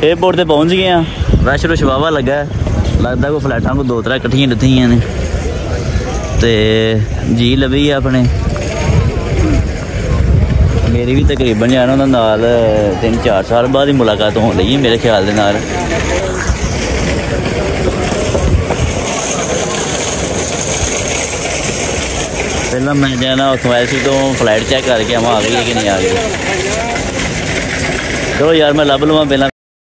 Airport पर पहुँच गए हैं। रश रुश वावा लगा है, लगता कोई फ्लैटा को 2-3 कट्ठियां डुत्थियां ने ते जी लभी अपने। मेरी भी तकरीबन जो है ना नाल 3-4 साल बाद ही मुलाकात हो रही है मेरे ख्याल दे नाल। पहला मैं जो है ना उतों ऐसी तो फ्लाइट चेक करके आवा आ गई है कि नहीं आ गई। चलो यार मैं लभ लवां पहला।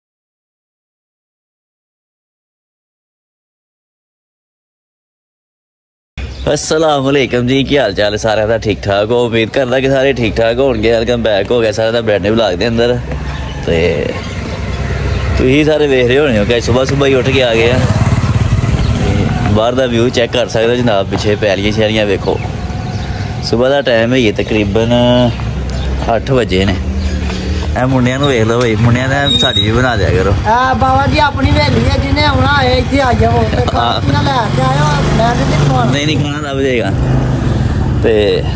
अस्सलाम वालेकुम जी, की हाल चाल है सारे का? ठीक ठाक हो? उम्मीद करदा कि सारे ठीक ठाक होंगे। वेलकम बैक हो गया सारे का ब्रांड न्यू व्लॉग दे अंदर। तो तुसीं सारे वेख रहे होने हो कि सुबह सुबह ही उठ के आ गए हैं। बाहर का व्यू चेक कर सकते जनाब, पिछे पैलियां शैलियां वेखो। सुबह का टाइम है तकरीबन 8 बजे ने। मुंडिया वेख लो भाई, मुंडिया ने साड़ी भी बना दिया करो। बाबा जी अपनी वेली है, जिन्हें आना है इत्थे आ जाओ। नहीं खाना लभ जाएगा। तो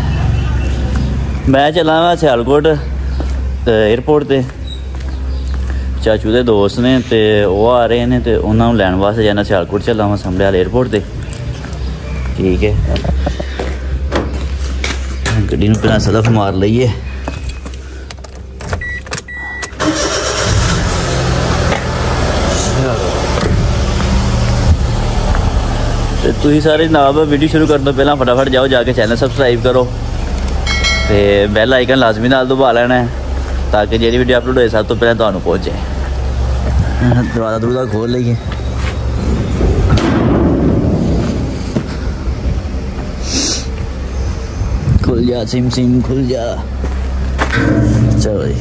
मैं चला वा सियालकोट एयरपोर्ट ते। चाचू के दोस्त ने तो वह आ रहे हैं, तो उन्होंने लैन वास्ते जाना सियालकोट चला वा संभलियाल एयरपोर्ट ते। ठीक है, गड्डी नूं पहलां सलफ मार लईए। तुसीं सारे जनाब वीडियो शुरू करने तो पहला फटाफट जाओ जाके चैनल सबसक्राइब करो तो बैल आइकन लाजमी नाल दबा लेना है ताकि जी वीडियो अपलोड हो सब तो पहले तुहानूं पहुँचे। दरवाजा दरवाजा खोल लीए। खुल जा सिम सिम खुल जा। चलो जी,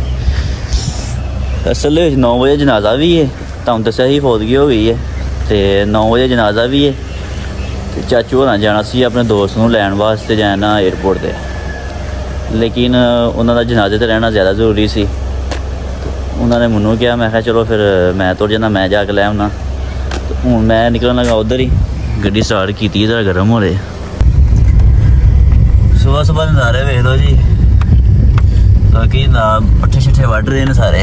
असल 9 बजे जनाजा भी है, तुहानूं दस्सिया ही फौतगी हो गई है। तो 9 बजे जनाजा भी है। चाचू होना जाना सी अपने दोस्त नूं लैन वास्ते जाना एयरपोर्ट ते, लेकिन उन्होंने जनाजे ते रहना ज़्यादा जरूरी सी। उन्होंने मैनू कहा, मैं कहा चलो फिर मैं तुर जाना, मैं जाके लै आना। तो हूँ मैं निकलन लगा उधर ही, गड्डी स्टार्ट की ज़रा गर्म हो रहे। सुबह सुबह नज़ारे वेख लो जी, बाकी पट्ठे शट्ठे वढ़ रहे हैं सारे।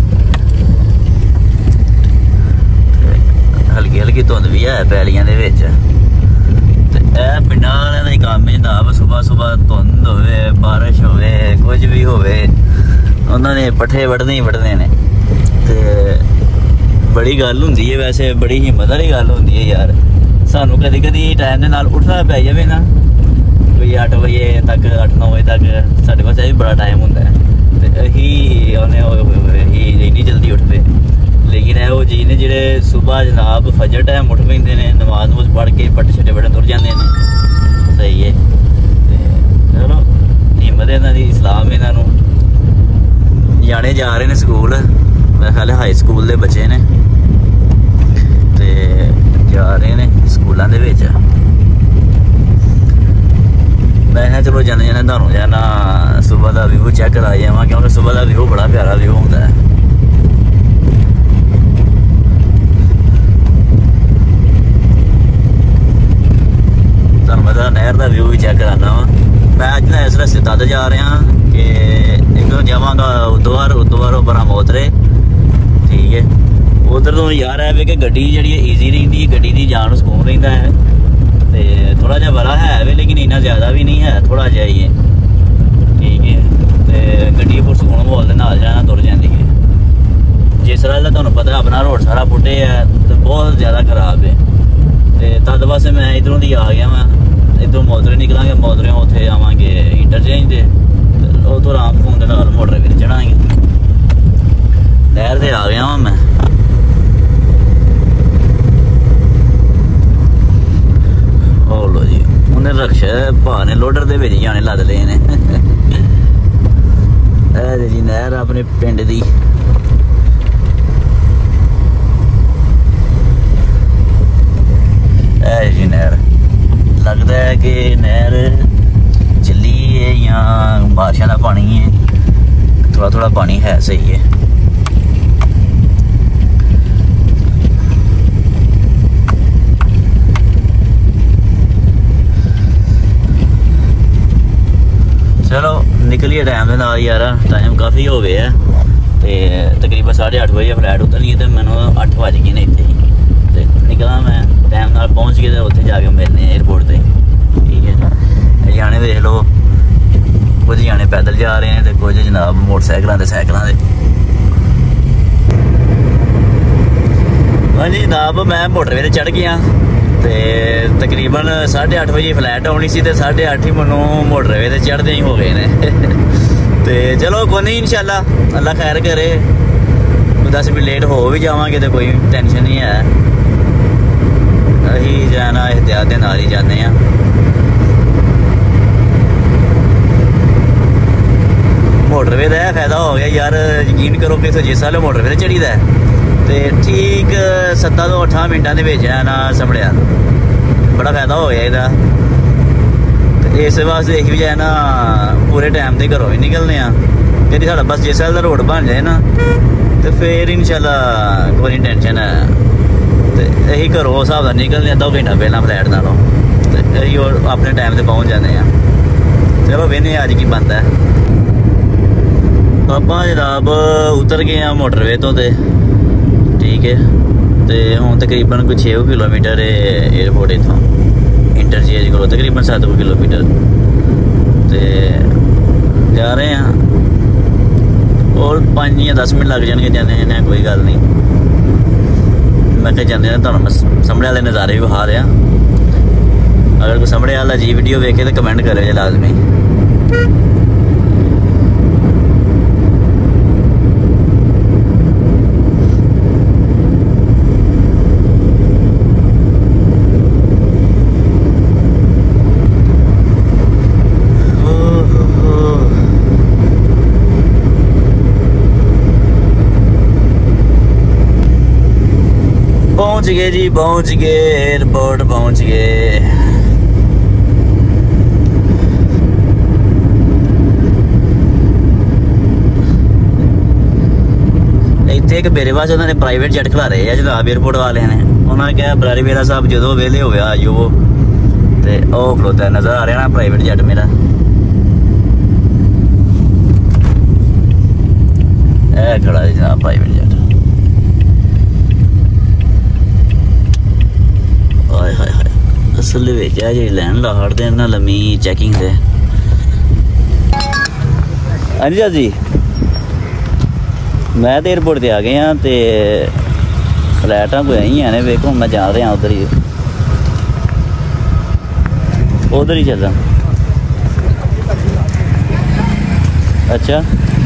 हल्की हल्की धुंध भी है पैलियां दे विच। पिंडां वालियां दा काम है जनाब, सुबह सुबह धुंध होवे बारिश होवे कुछ भी होवे उन्होंने पट्ठे वढ़ने ही वढ़ने ने। ते बड़ी गल हुंदी है, वैसे बड़ी हिम्मत वाली गल हुंदी है यार। सानू कदी कदी टाइम दे नाल उठना पै जावे ना, कोई 8 बजे तक 8-9 बजे तक साढ़े पास भी बड़ा टाइम हुंदा है। ते अही इन्नी जल्दी उठ पे, लेकिन है वो जी ने जेह्ड़े सुबह जनाब फजर टाइम उठ पेंदे ने, नमाज नमूज पढ़ के पट्टे शट्टे बड़े तुर जाते हैं। सही है, चलो हिम्मत है इन्हां दी, इस्लाम है इन्हां नूं। जाने जा रहे हैं स्कूल, मेरे ख्याल हाई स्कूल के बच्चे ने, ते जा रहे हैं स्कूलों के विच। मैं चलो जाने जाने तुहानूं जाना सुबह का व्यू चेक करा जावां, क्योंकि सुबह का व्यू बड़ा प्यारा व्यू होंदा है। नहर का व्यू भी चेक कराना वा। मैं अज ना इस रस्ते तद जा रहा कि इधरों जावांगा उद्दवार बरामोतरे। ठीक है, उधर तो यार है कि गड्डी जी ईजी रही है, गड्डी की जान सुकून रहा है। तो थोड़ा जहा बड़ा है वे, लेकिन इन्ना ज़्यादा भी नहीं है, थोड़ा जहा ही है। ठीक है, तो गड्डी पुरसकून माहौल के नाल जाना तुर जाती है। जिस तरह का तुहानूं पता अपना रोड सारा पुट्टे है तो बहुत ज़्यादा खराब है। तो तद वास्ते मैं इधरों की आ गया, मैं इधरों मोदरे निकलांगे, मोदरे उत्थे आवांगे इंटरचेंज से, उतो आराम फोन के नाल मोटर फिर चढ़ाएंगे। नहर से आ गया मैं। ओ लो जी, उन्हें रक्षा भा ने लोडर दे विच जाने लद ले ने। जी नहर अपने पिंड दी। जी नहर लगता है कि नहर चली है या बारिशों का पानी है, थोड़ा थोड़ा पानी है। सही है, चलो निकलिए टाइम के नाल यार, टाइम काफ़ी हो गया है। तकरीबन 8:30 बजे फ्लाइट उतरनी है, तो मैंने 8 बज गए ने इतने ही, तो निकला मैं टाइम नाल पहुँच गए, तो उत्थे जाके मिलने एयरपोर्ट से। ठीक है, जाने देख लो, कुछ जाने पैदल जा रहे हैं, तो कुछ जनाब मोटरसाइकिलों के साइकिलों के। हाँ जी जनाब, मैं मोटरवे ते चढ़ गया, तो तकरीबन 8:30 बजे फ्लाइट आनी सी, 8:30 ही मैनू मोटरवे ते चढ़ते ही हो गए ने। तो चलो कोई नहीं, इंशाल्लाह अल्लाह खैर करे, 10 मिनट लेट हो भी जावांगे तो कोई टेंशन नहीं है। अही जाना एहतियात दे नाल ही जाने हैं। मोटरवे का फायदा हो गया यार, यकीन करो कि जिस साल मोटरवे चढ़ी दा ते ठीक 7 तो 8 मिनटां दे विच है ना संभलिया, बड़ा फायदा हो गया इहदा। इस वास्ते यही वजह है ना, पूरे टाइम से घरों ही निकलने यदि साढ़ा बस जिस साल का रोड बन जाए ना, तो फिर इंशाल्लाह कोई टेंशन है। तो यही घरों हिसाब से निकलने 2 घंटा पहला फ्लाइट नालों, तो यही अपने टाइम से पहुँच जाते हैं। चलो वेने अज की बनता है। आप जनाब उतर गए हैं मोटरवे तो, ठीक है, तो हूँ तकरीबन कोई 6 किलोमीटर एयरपोर्ट इतों इंटरचेंज करो, तकरीबन 7 किलोमीटर, तो जा रहे हैं और 5 या 10 मिनट लग जाएंगे जाने, कोई गल नहीं। मैं क्या जाने तुहानू मैं सामने वाले नज़ारे भी विखा रहा। अगर कोई सामने वाला जी वीडियो वेखे तो कमेंट करे लाजमी। पहुंच गए जी, पहुंच गए, एयरपोर्ट पहुंच गए। इतने एक मेरे पास उन्होंने प्राइवेट जेट खिला रहे हैं जनाब एयरपोर्ट वाले ने। उन्होंने कहा बरारी मेरा साहब जो वेले हो गया आइयो, तो वह खलोता नजर आ रहा ना प्राइवेट जेट मेरा। खड़ा है जनाब प्राइवेट जेट। असल जी लैन ला हटते ना लम्मी चैकिंग से। हाँ जी जी, मैं तो एयरपोर्ट से आ गए हाँ, तो फ्लैटा कोई आई हैं वेखो, मैं जा रहा उधर ही, उधर ही चलना। अच्छा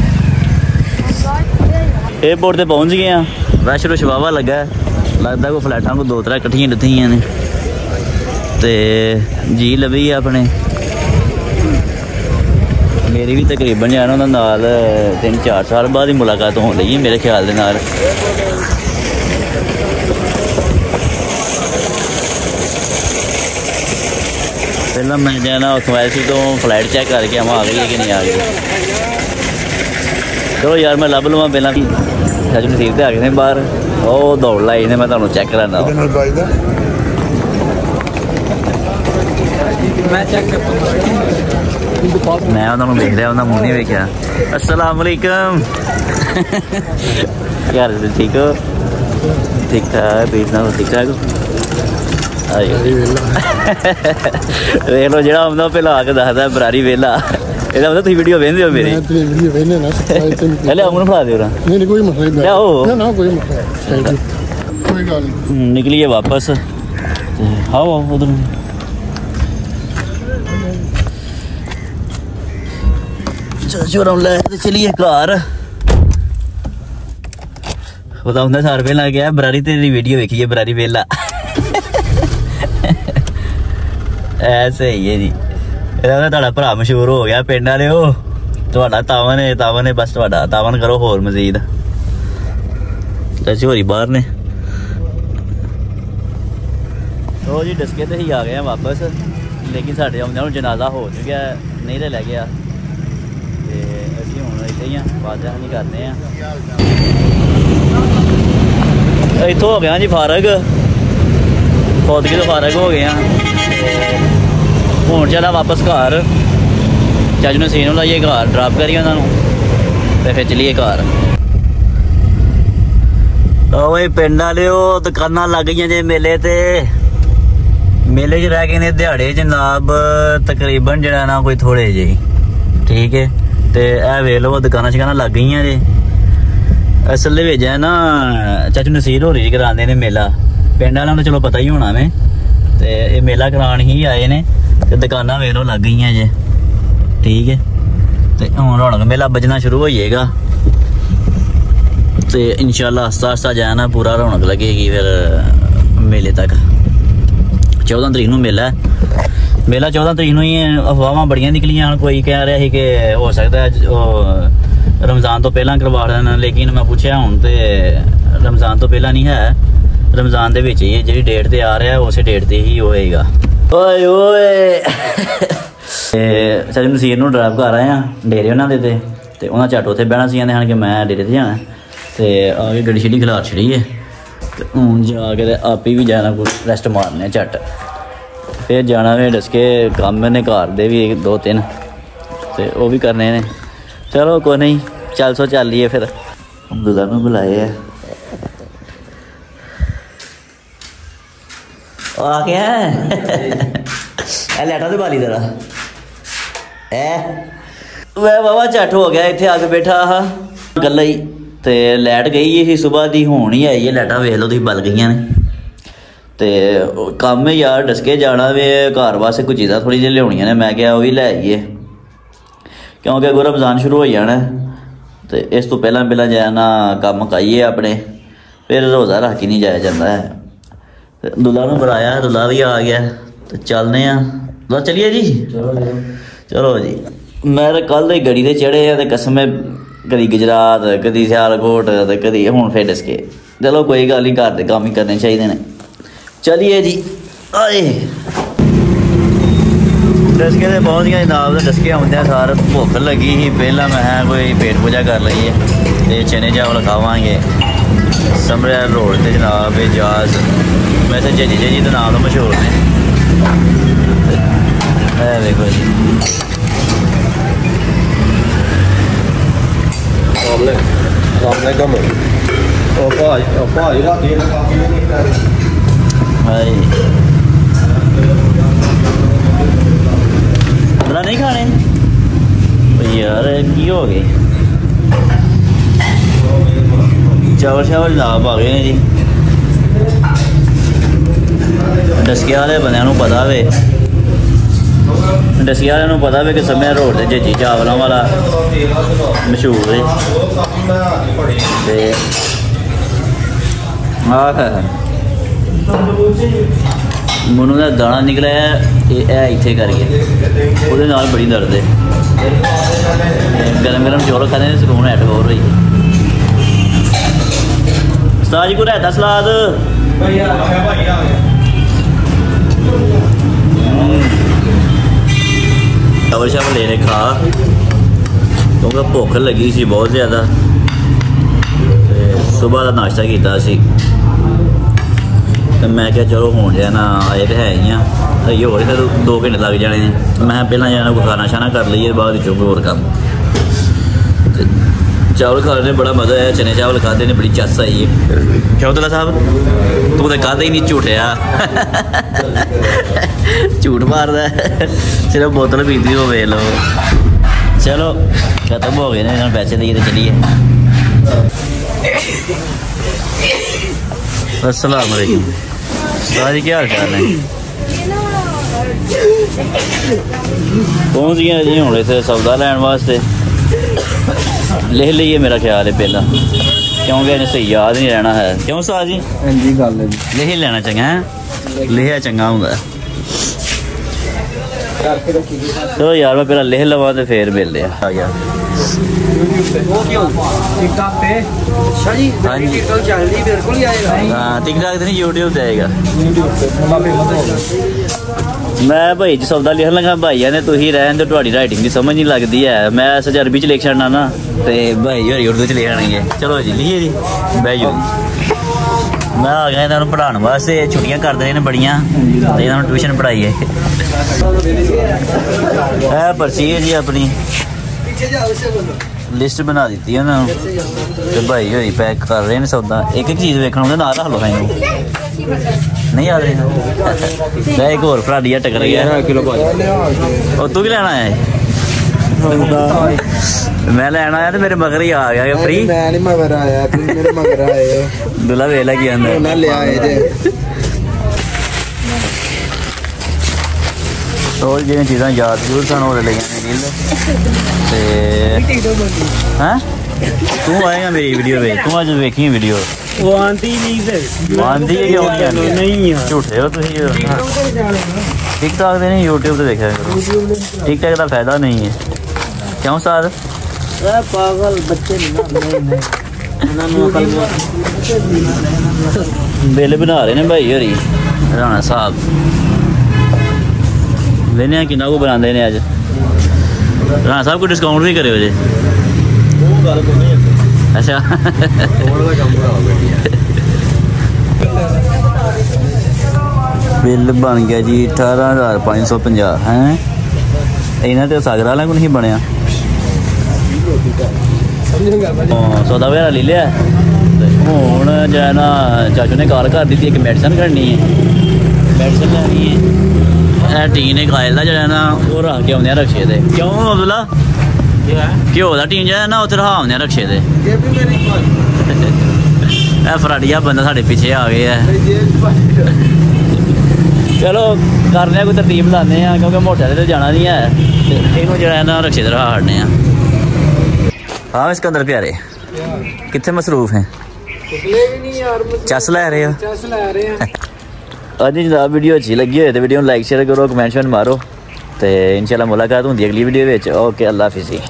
एयरपोर्ट से पहुँच गए हैं, रश रुश वावा लगा, लगता कोई फ्लैटा को 2-3 कट्ठियां डुत्थियां ने, तो जी लभी है अपने। मेरी भी तकरीबन जाना उन्होंने नाल 3-4 साल बाद ही मुलाकात हो रही है मेरे ख्याल दे नाल। पहला मैं जाना उतों ऐसी तो फ्लाइट चेक करके हम आ गई है कि नहीं आ गई। चलो यार मैं लभ लवां पहला, सच नसीब से आ गए थे बाहर, वो दौड़ लाई ने, मैं तुहानू चेक कराना। मैं उन्होंने देख रहा, उन्होंने मुँह नहीं वेख्या। अस्सलाम वालेकुम यार, ठीक हो? ठीक ठाक, ठीक ठाक देख लो जो आंदा पहला आके दसदा बरारी वेला, ਇਹਦਾ मतलब तुम वीडियो वेंदे हो मेरी? मैं वीडियो वेंदे ना पहले अमन फड़ा दे रहा। नहीं कोई मसला नहीं, ना ना कोई मसला, कोई गल नहीं। निकलिए वापस, आओ उधर चलिए घर। बताऊंगा 100 रुपये लग गया, बरारी तेरी वीडियो देखिए बरारी वेला ऐसे ही है जी। तुहाडा भरा मशहूर हो गया पिंड वाले, हो तुहाडा तावन है बस, तुहाडा तावन करो होर मजीद। चाची होरी बाहर ने। तो जी डस्के तो ही आ गए हैं वापस, लेकिन साढ़े आउंदे हुण जनाजा हो चुका है, नहीं तो लै गया। तो असीं हुण इत्थे ही वाजा नहीं करते हैं। इत्थों हो गया जी फारग, फौदगी तो फारग हो गए हैं। हूँ चला वापस घर, चाचू ने सीनों लाइए घर ड्रॉप करिए उन्होंने, तो फिर चलिए घर। ਓਏ ਪਿੰਡ ਵਾਲਿਓ ਦੁਕਾਨਾਂ ਲੱਗ ਗਈਆਂ ਜੇ ਮੇਲੇ ਤੇ। ਮੇਲੇ 'ਚ ਰਹਿ ਗਏ ਨੇ ਦਿਹਾੜੇ ਜਨਾਬ ਤਕਰੀਬਨ ਜਿਹੜਾ ਨਾ ਕੋਈ ਥੋੜੇ ਜਿਹੇ, ਠੀਕ ਹੈ। ਤੇ ਇਹ ਵੇਖ ਲਓ ਦੁਕਾਨਾਂ ਸ਼ਕਾਨਾਂ ਲੱਗ ਗਈਆਂ ਜੇ। ਅਸਲ ਦੇ ਵਿੱਚ ਹੈ ਨਾ ਚਾਚੂ ਨਸੀਰ ਹੋਰੀ ਜੀ ਕਰਾਉਂਦੇ ਨੇ ਮੇਲਾ। ਪਿੰਡ ਵਾਲਿਆਂ ਨੂੰ ਚਲੋ ਪਤਾ ਹੀ ਹੋਣਾ ਵੇ, ਤੇ ਇਹ ਮੇਲਾ ਕਰਾਉਣ ਹੀ ਆਏ ਨੇ ਤੇ ਦੁਕਾਨਾਂ ਵੇਖ ਲਓ ਲੱਗ ਗਈਆਂ ਜੇ, ਠੀਕ ਹੈ। ਤੇ ਹੁਣ ਰੌਣਕ ਮੇਲਾ ਵੱਜਣਾ ਸ਼ੁਰੂ ਹੋ ਜਾਏਗਾ ਤੇ इंशाल्लाह आस्ता आस्ता जाए ना पूरा रौनक लगेगी फिर मेले तक। 14 तरीक ਨੂੰ ਮੇਲਾ ਹੈ। मेला 14 तरीक ਨੂੰ ਹੀ। अफवाहां बड़ियां निकलियां, कोई कह रहा है कि हो सकता है रमज़ान तो पहला करवा देना, लेकिन मैं पूछा हूँ तो रमज़ान तो पहला नहीं है, रमज़ान ਦੇ ਵਿੱਚ ਹੀ ਜਿਹੜੀ ਡੇਟ ਤੇ ਆ ਰਿਹਾ ਉਸੇ ਡੇਟ ਤੇ ਹੀ ਹੋਏਗਾ। ਓਏ ਓਏ ਚਾਚੂ ਨਸੀਰ ਨੂੰ ਡਰਾਈਵ ਕਰ ਆਏ ਆ ਡੇਰੇ ਉਹਨਾਂ ਦੇ ਤੇ ਉਹਨਾਂ ਝੱਟ ਉੱਥੇ ਬਹਿਣਾ ਸੀ, ਕਹਿੰਦੇ ਹਨ ਕਿ ਮੈਂ ਡੇਰੇ ਤੇ ਜਾਣਾ ਤੇ ਆ ਕੇ ਗੱਡੀ ਛਿੜੀ ਖਿਲਾਰ ਛੜੀ ਹੈ ਤੇ ਹੁਣ ਜਾ ਕੇ ਤੇ ਆਪੇ ਵੀ ਜਾਣਾ ਕੋਈ ਰੈਸਟ ਮਾਰਨੇ ਝੱਟ, ਫਿਰ ਜਾਣਾ ਵੇ ਡਸਕੇ ਕੰਮ ਨੇ ਘਰ ਦੇ ਵੀ 2-3 ਤੇ ਉਹ ਵੀ ਕਰਨੇ ਨੇ। ਚਲੋ ਕੋਈ ਨਹੀਂ, ਚੱਲ ਸੋ ਚੱਲੀਏ ਫਿਰ। ਅਬਦੁੱਲਾ ਨੂੰ ਬੁਲਾਏ ਆ ਆ ਗਿਆ ਇਹ ਲੈਟਾ ਤੇ ਬਾਲੀ ਤੇਰਾ ਵੇ ਬਾਬਾ ਝੱਟ ਹੋ ਗਿਆ ਇੱਥੇ ਆ ਕੇ ਬੈਠਾ ਆ ਗੱਲਾਂ ਹੀ ਤੇ ਲਾਈਟ ਗਈ ਸੀ ਸੁਬਾਹ ਦੀ, ਹੁਣ ਹੀ ਆਈ ਹੈ। ਲਾਈਟਾਂ ਵੇਖ ਲਓ ਤੁਸੀਂ ਬਲ ਗਈਆਂ ਨੇ ਤੇ ਕੰਮ ਹੈ ਯਾਰ ਡਸਕੇ ਜਾਣਾ ਵੇ ਘਰ ਵਾਸਤੇ ਕੁਝ ਚੀਜ਼ਾਂ ਥੋੜੀ ਜਿਹੀ ਲਿਆਉਣੀਆਂ ਨੇ। ਮੈਂ ਕਿਹਾ ਉਹ ਵੀ ਲੈ ਆਈਏ ਕਿਉਂਕਿ ਅੱਗੋਂ ਰਮਜ਼ਾਨ ਸ਼ੁਰੂ ਹੋ ਜਾਣਾ ਤੇ ਇਸ ਤੋਂ ਪਹਿਲਾਂ ਜਾਣਾ ਕੰਮ ਮੁਕਾਈਏ ਆਪਣੇ, ਫਿਰ ਰੋਜ਼ਾ ਰੱਖ ਕੇ ਨਹੀਂ ਜਾਇਆ ਜਾਂਦਾ ਹੈ। ਤੇ ਦੁੱਲਾ ਨੂੰ ਬੁਲਾਇਆ, ਦੁੱਲਾ ਵੀ ਆ ਗਿਆ ਤੇ ਚੱਲਦੇ ਆ। ਦੁੱਲਾ ਚਲੀਏ ਜੀ, ਚਲੋ ਜੀ। ਮੈਂ ਕੱਲ ਦੇ ਗੱਡੀ ਤੇ ਚੜ੍ਹੇ ਆ ਤੇ ਕਸਮ ਕਦੀ ਗੁਜਰਾਤ ਕਦੀ ਸਿਆਲਕੋਟ ਤੇ ਕਦੀ ਹੁਣ ਫਿਰ ਡਸਕੇ। ਚਲੋ ਕੋਈ ਗੱਲ ਨਹੀਂ, ਘਰ ਦੇ ਕੰਮ ਹੀ ਕਰਨੇ ਚਾਹੀਦੇ ਨੇ। ਚਲੀਏ ਜੀ। ਆਏ ਡਸਕੇ ਤੇ ਪਹੁੰਚ ਗਿਆ ਜਨਾਬ। ਤੇ ਡਸਕੇ ਆਉਂਦਿਆਂ ਸਾਰ ਭੁੱਖ ਲੱਗੀ ਸੀ, ਪਹਿਲਾਂ ਮੈਂ ਕੋਈ ਪੇਟ ਪੂਜਾ ਕਰ ਲਈ ਹੈ ਤੇ ਚਨੇ ਚਾਵਲ ਖਾਵਾਂਗੇ ਸਮਰਿਆ ਰੋਡ ਤੇ ਜਨਾਬ। ਇਜਾਜ਼ ਵੈਸੇ ਜੀ ਦੇ ਨਾਮ ਤੋਂ ਮਸ਼ਹੂਰ ਨੇ। ਇਹ ਵੇਖੋ ਜੀ ਬੜਾ ਨਹੀਂ ਖਾਣੇ ਯਾਰ, ਕੀ ਹੋ ਗਏ? ਚਾਵਲ ਸ਼ਾਵਲ ਜਨਾਬ ਆ ਗਏ ਨੇ ਜੀ। ਡਸਕੇ ਵਾਲੇ ਬੰਦਿਆਂ ਨੂੰ ਪਤਾ ਵੇ, ਡਸਕੇ ਵਾਲਿਆਂ ਨੂੰ ਪਤਾ ਵੇ ਕਿ ਸਮਿਆ ਰੋਡ ਤੇ ਜੱਜੀ ਚਾਵਲਾਂ ਵਾਲਾ ਮਸ਼ਹੂਰ ਹੈ। ਤੇ ਮੈਨੂੰ ਦਾ ਦਾਣਾ ਨਿਕਲਿਆ ਇਹ ਇੱਥੇ ਕਰਕੇ, ਉਹਦੇ ਨਾਲ ਬੜੀ ਦਰਦ ਹੈ। ਗਰਮ ਗਰਮ ਚੌਲ ਖਾਣੇ ਸਕੂਨ ਐਟ ਹੋ ਰਹੀ ਹੈ। ਉਸਤਾਦ ਜੀ ਕੋ ਰਹਿਤਾ ਸਲਾਦ ਚਾਵਲ ਸ਼ਾਵਲ ਲੈ ਖਾ ਕਿਉਂਕਿ ਭੁੱਖ ਲੱਗੀ ਸੀ ਬਹੁਤ ਜ਼ਿਆਦਾ ਤੇ ਸੁਬਾਹ ਦਾ ਨਾਸ਼ਤਾ ਕੀਤਾ ਸੀ ਤੇ ਮੈਂ ਕਿਹਾ ਚਲੋ ਹੁਣ ਜਾਣਾ ਆਏ ਤਾਂ ਹੈ ਹੀ ਆ ਤੇ ਹੋਰ ਫਿਰ 2 ਘੰਟੇ ਲੱਗ ਜਾਣੇ ਨੇ। ਮੈਂ ਪਹਿਲਾਂ ਜਾਣਾ ਕੋਈ ਖਾਣਾ ਸ਼ਾਨਾ ਕਰ ਲਈਏ, ਬਾਅਦ ਵਿੱਚੋਂ ਹੋਰ ਕੰਮ। ਤੇ ਚਾਵਲ ਖਾਣੇ ਨੇ ਬੜਾ ਮਜ਼ਾ ਆਇਆ, ਚਨੇ ਚਾਵਲ ਖਾਦੇ ਨੇ ਬੜੀ ਚੱਸ ਆਈ ਹੈ। ਸ਼ੌਦੁੱਲਾ ਸਾਹਿਬ ਤੂੰ ਤਾਂ ਖਾਦਾ ਹੀ ਨਹੀਂ, ਝੂਠਿਆ ਝੂਠ ਮਾਰਦਾ ਸਿਰਫ ਬੋਤਲ ਪੀਂਦੀ ਹੋ ਵੇਖ ਲਓ। ਚਲੋ ਖਤਮ ਹੋ ਗਏ ਨੇ, ਇਹਨਾਂ ਨੂੰ ਪੈਸੇ ਦੇਈਏ ਤੇ ਚਲੀਏ। अस्सलाम वालेकुम सारी, क्या हाल चाल है? पहुँच गया जी हूँ इतने सौदा लैन वास्ते। लिख लीए मेरा ख्याल है पहला, क्योंकि इन्हें सही याद नहीं रहना है। क्यों उस्ताद जी? जी गल है, लिख ही लेना चंगा है, लिखिया चंगा होंगे। चलो यार मैं पहला लिख लवा तो फिर मिलते हैं। आ गया टिकटॉक तो नहीं, यूट्यूब से आएगा। मैं भाई जी सौदा लिखन लगा, भाईया ने तुम रहन दो, तुहाडी राइटिंग की समझ नहीं लगती है। मैं अरबी च लिख छड़ना ना तो भाई होरी उर्दू च लिखणगे। चलो जी लिखिए जी, बह जाओ। मैं आ गया इन्होंने पढ़ाने वास्ते, छुट्टियां करते हैं बड़ियां, इन्होंने ट्यूशन पढ़ाई है। पर्ची है जी अपनी, लिस्ट बना दी है ना तो भाई होई पैक कर रहे हैं सौदा एक एक चीज़ वेखण ਉਹਦੇ ਨਾਲ रख लो खाई नहीं याद रही एक और फराडिया टकर गया और तू की लेना है मैं लेना आया तो मेरे मगर ही आ गया फ्री मैं नहीं मगर आया तू मेरे मगर आए दुला वेला की अंदर ना ले आए जे तो ये चीज़ां याद जरूर सन हो ले रील हैं तू आएगा मेरी वीडियो पे तू आज देखी वीडियो वो आंधी नहीं है क्यों नहीं झूठे हो तुम टिकटॉक दे नहीं यूट्यूब पे देखा करो टिकटॉक का फायदा नहीं है क्यों सर पागल बच्चे बिल बना रहे ने भाई होरी राणा साहब लेने कि को बनाते हैं अज राणा साहब को डिस्काउंट भी करे जे अच्छा बिल बन गया जी 18,550 है इन्हें तो सागर वाले को नहीं बनया सौदा वगैरह ले लिया हूँ जो है ना चाचू ने कॉल कर दी थी एक मेडिसिन करनी है मेडिसिन लैनी है टीन एक आयल का जो है ना वो रख के आने रक्शे से क्यों अब्दुल्ला घ्यो का टीन जो है ना उसे रहा आने रक्शे से फराडिया बंदा साढ़े पीछे आ गए है चलो करने कोई तरतीब लाने क्योंकि मोटे तो जाना नहीं है इनू जो है ना रक्शे से रहा हटने हाँ इसके अंदर प्यारे कितने मसरूफ हैं चस लै रहे हो अज जनाब वीडियो अच्छी लगी हो तो वीडियो लाइक शेयर करो कमेंट मारो तो इंशाल्लाह मुलाकात होंगी अगली वीडियो में ओके अल्लाह हाफिज़।